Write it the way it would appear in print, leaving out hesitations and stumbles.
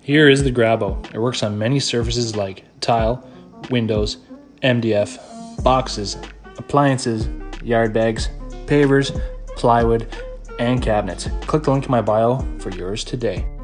Here is the Grabo. It works on many surfaces like tile, windows, MDF, boxes, appliances, yard bags, pavers, plywood, and cabinets. Click the link in my bio for yours today.